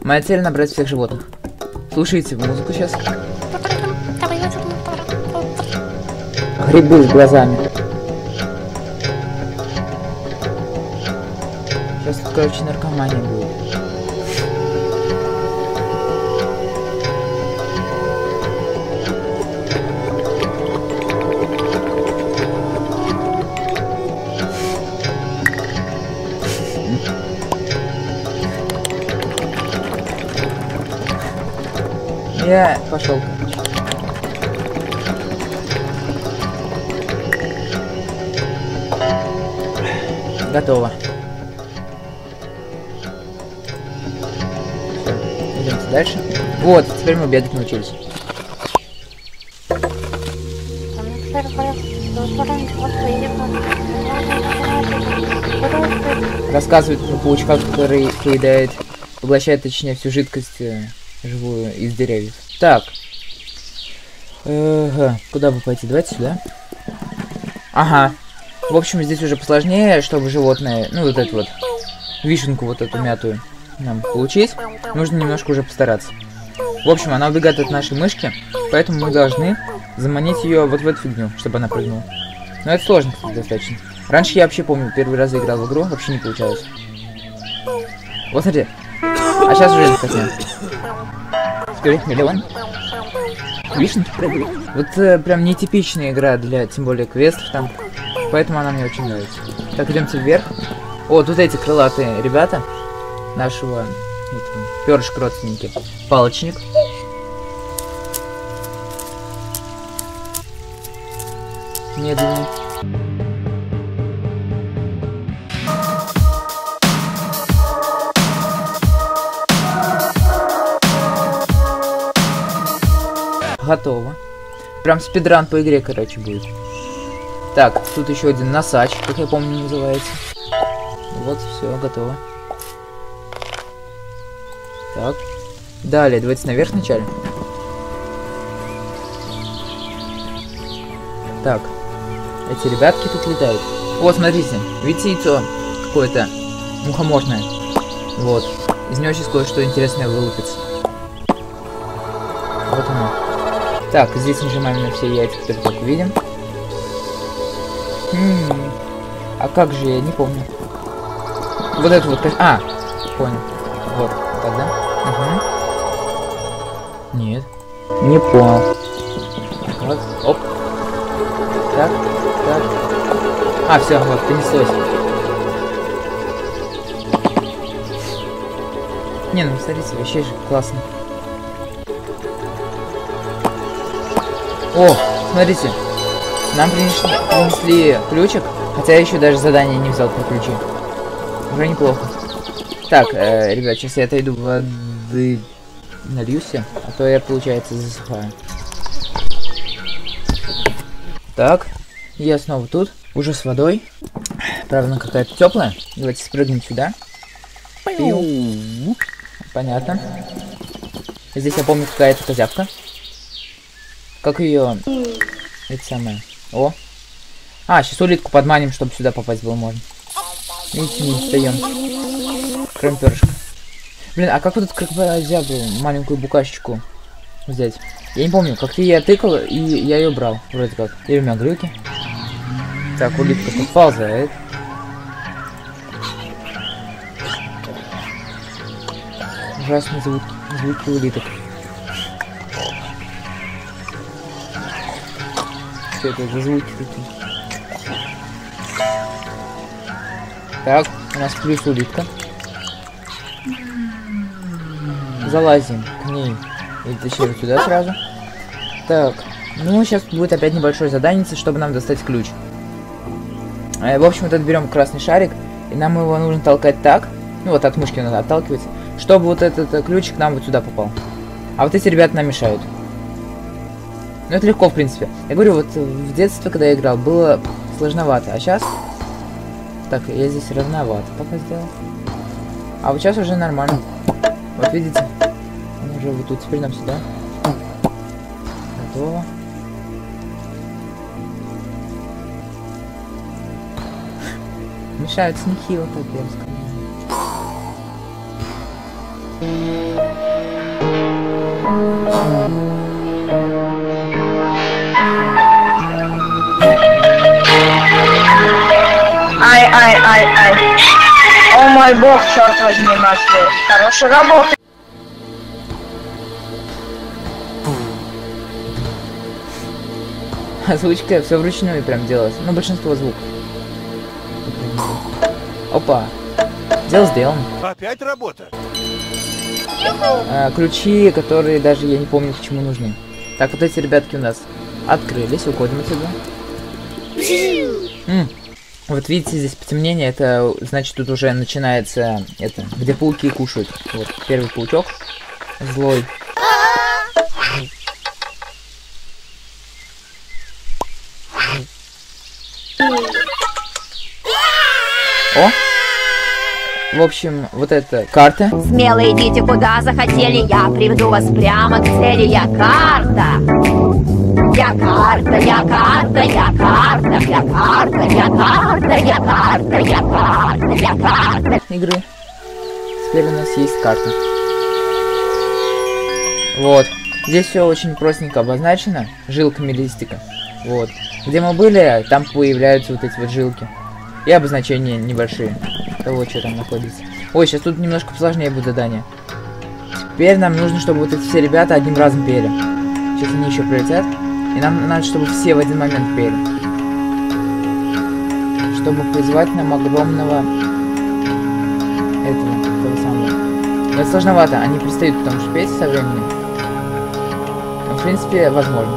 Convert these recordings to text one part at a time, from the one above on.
Моя цель набрать всех животных. Слушайте музыку сейчас. Грибы с глазами. Сейчас тут, короче, наркомания будет. Я пошел, короче. Готово. Все, идемте дальше. Вот, теперь мы бегать научились. Рассказывает про паучка, который поглощает, точнее, всю жидкость живую из деревьев. Так. Куда бы пойти? Давайте сюда. Ага. В общем, здесь уже посложнее, чтобы животное, ну вот эту вот вишенку, вот эту мятую, нам получить. Нужно немножко уже постараться. В общем, она убегает от нашей мышки, поэтому мы должны заманить ее вот в эту фигню, чтобы она прыгнула. Но это сложно, кстати, достаточно. Раньше я вообще помню, первый раз играл в игру, вообще не получалось. Вот смотри. А сейчас уже не хотим. Скажи, миллион. Вишенки прыгают. Вот прям нетипичная игра для, тем более, квестов там. Поэтому она мне очень нравится. Так, идемте вверх. О, тут эти крылатые ребята. Нашего перышка родственники. Палочник. Медленнее. Готово. Прям спидран по игре, короче, будет. Так, тут еще один носач, как я помню, называется. Вот, все, готово. Так. Далее, давайте наверх вначале. Так. Эти ребятки тут летают. Вот, смотрите. Видите яйцо какое-то мухоморное? Вот. Из него сейчас кое-что интересное вылупится. Вот оно. Так, здесь нажимаем на все яйца, которые только видим. А как же, я не помню. Вот это вот, а, понял. Вот, тогда. Угу. Нет. Не понял. Вот, оп. Так, так. А, все, вот, понеслось. Не, ну смотрите, вообще же классно. О, смотрите. Нам принесли ключик, хотя я еще даже задание не взял про ключи. Уже неплохо. Так, ребят, сейчас я отойду воды, нальюсь, а то я, получается, засыхаю. Так, я снова тут, уже с водой. Правда, она какая-то теплая. Давайте спрыгнем сюда. Пиу. Понятно. Здесь я помню какая-то козявка. Как ее... Это самое. О. А, сейчас улитку подманим, чтобы сюда попасть было можно. Видите, не встаем. Кроме перышка. Блин, а как вот эту крокозябру, маленькую букашечку взять? Я не помню, как-то я тыкал, и я ее брал. Вроде как. Или у меня глюки. Так, улитка подползает. Ужасные звуки улиток. Что это за звуки такие? Так, у нас плюс улитка. Залазим к ней. И тащим сюда сразу. Так, ну сейчас будет опять небольшое задание, чтобы нам достать ключ. В общем, вот это берем красный шарик, и нам его нужно толкать так. Ну вот от мышки надо отталкивать, чтобы вот этот ключик нам вот сюда попал. А вот эти ребята нам мешают. Ну это легко, в принципе. Я говорю, вот в детстве, когда я играл, было сложновато. А сейчас... Так, я здесь равновато пока сделал. А вот сейчас уже нормально. Вот видите? Он уже вот тут. Теперь нам сюда. Готово. Мешаются нехило, так я бы сказал. Ай. О мой бог, черт возьми, нашли. Хорошая работа. Озвучка все вручную прям делалось. Ну, большинство звуков. Опа. Дело сделано. Опять работа. Ключи, которые даже я не помню, к чему нужны. Так, вот эти ребятки у нас открылись. Уходим отсюда. Вот видите, здесь потемнение. Это значит, тут уже начинается это, где пауки кушают. Вот, первый паучок. Злой. О! В общем, вот эта карта. Смело идите куда захотели, я приведу вас прямо к цели. Я карта. Я карта, я карта, я карта, я карта, я карта, я карта, я карта, я карта. Игры. Теперь у нас есть карта. Вот. Здесь все очень простенько обозначено. Жилками листика. Вот. Где мы были, там появляются вот эти вот жилки. И обозначения небольшие того, что там находится. Ой, сейчас тут немножко посложнее будет задание. Теперь нам нужно, чтобы вот эти все ребята одним разом пели. Сейчас они еще прилетят. И нам надо, чтобы все в один момент пели. Чтобы призвать нам огромного того самого. Но это сложновато, они перестают потому что петь со временем. Но, в принципе, возможно.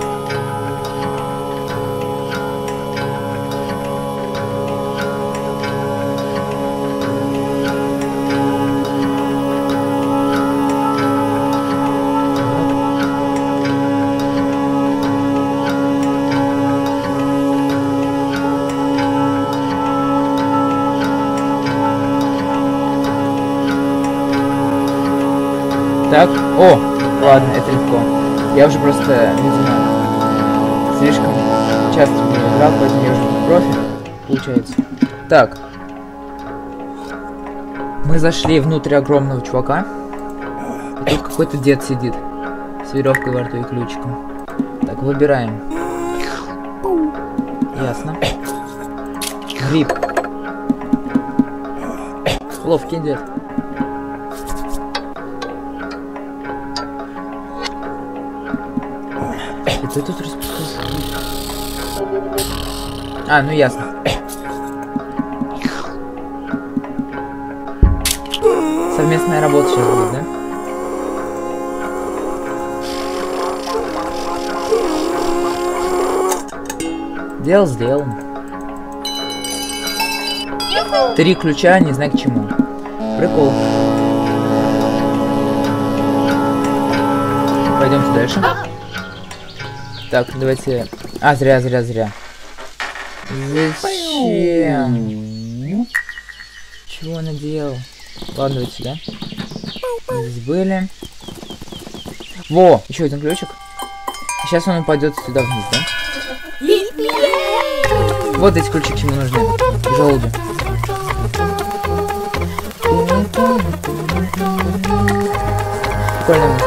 Так, о, ладно, это легко. Я уже просто, видимо, слишком часто в нее играл, поэтому я уже профи, получается. Так. Мы зашли внутрь огромного чувака. И тут какой-то дед сидит. С веревкой во рту и ключиком. Так, выбираем. Ясно. Гриб. Ловкий дед. Ты тут распускаешь? А, ну ясно. Совместная работа сейчас будет, да? Дело сделано. 3 ключа, не знаю к чему. Прикол. Пойдемте дальше. Так, давайте... А, зря. Зачем? Чего он наделал? Ладно, давайте сюда. Здесь были. Во! Еще один ключик. Сейчас он упадет сюда вниз, да? Вот эти ключики ему нужны. Желуди. Прикольно мысль.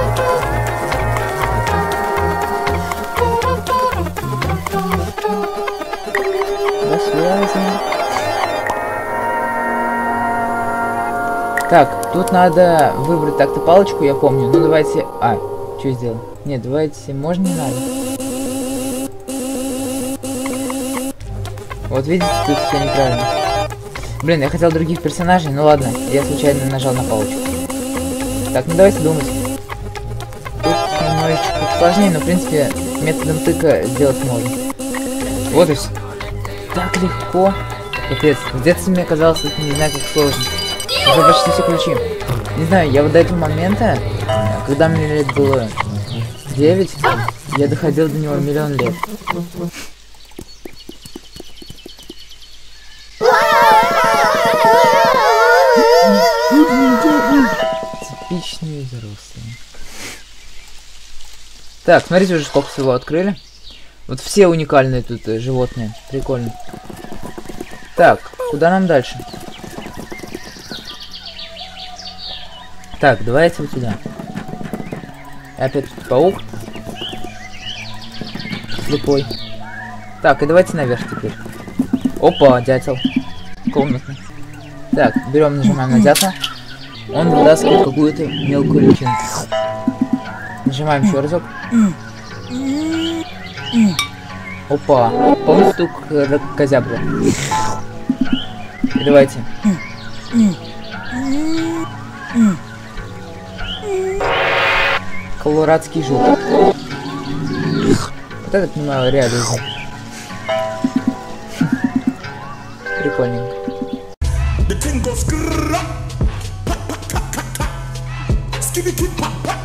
Так, тут надо выбрать так-то палочку, я помню. Ну давайте... А, что сделал? Нет, давайте... Можно, не надо. Вот видите, тут все неправильно. Блин, я хотел других персонажей, ну ладно. Я случайно нажал на палочку. Так, ну давайте думать. Тут немножечко сложнее, но в принципе методом тыка сделать можно. Вот и все. Так легко. Капец, в детстве мне казалось, это не знаю как сложно. Уже почти все ключи. Не знаю, я вот до этого момента, когда мне лет было 9, я доходил до него 1 000 000 лет. Типичные взрослые. Так, смотрите уже сколько всего открыли. Вот все уникальные тут животные. Прикольно. Так, куда нам дальше? Так, давайте вот сюда. И опять тут паук. Слепой. Так, и давайте наверх теперь. Опа, дятел. Комнатный. Так, берем, нажимаем на дятла. Он вытаскивает какую-то мелкую личинку. Нажимаем еще разок. Опа. Помните ту козябру? И давайте. Колорадский жук. Вот это, понимаю, реализм.